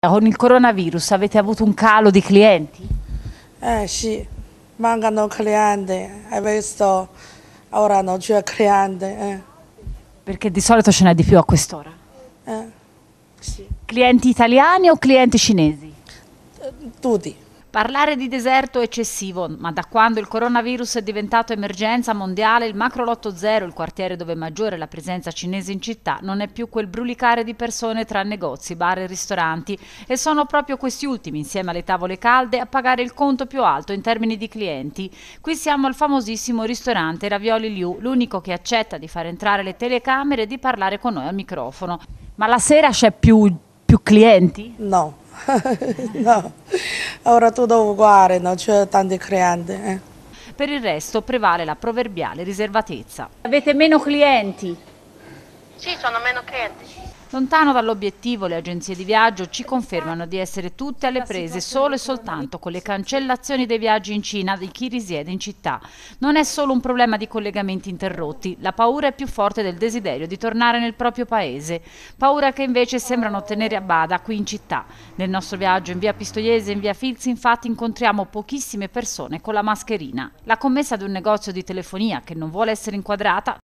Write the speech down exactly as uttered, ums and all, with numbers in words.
Con il coronavirus avete avuto un calo di clienti? Eh sì, mancano clienti, hai visto, ora non c'è cliente. Eh. Perché di solito ce n'è di più a quest'ora. Eh, sì. Clienti italiani o clienti cinesi? Tutti. Parlare di deserto eccessivo, ma da quando il coronavirus è diventato emergenza mondiale, il Macrolotto Zero, il quartiere dove maggiore è la presenza cinese in città, non è più quel brulicare di persone tra negozi, bar e ristoranti, e sono proprio questi ultimi, insieme alle tavole calde, a pagare il conto più alto in termini di clienti. Qui siamo al famosissimo ristorante Ravioli Liu, l'unico che accetta di far entrare le telecamere e di parlare con noi al microfono. Ma la sera c'è più, più clienti? No. No, ora tutto uguale, non c'è tanti clienti. Eh. Per il resto prevale la proverbiale riservatezza. Avete meno clienti? Sì, sono meno clienti. Lontano dall'obiettivo, le agenzie di viaggio ci confermano di essere tutte alle prese solo e soltanto con le cancellazioni dei viaggi in Cina di chi risiede in città. Non è solo un problema di collegamenti interrotti, la paura è più forte del desiderio di tornare nel proprio paese, paura che invece sembrano tenere a bada qui in città. Nel nostro viaggio in via Pistoiese e in via Filzi infatti incontriamo pochissime persone con la mascherina. La commessa di un negozio di telefonia che non vuole essere inquadrata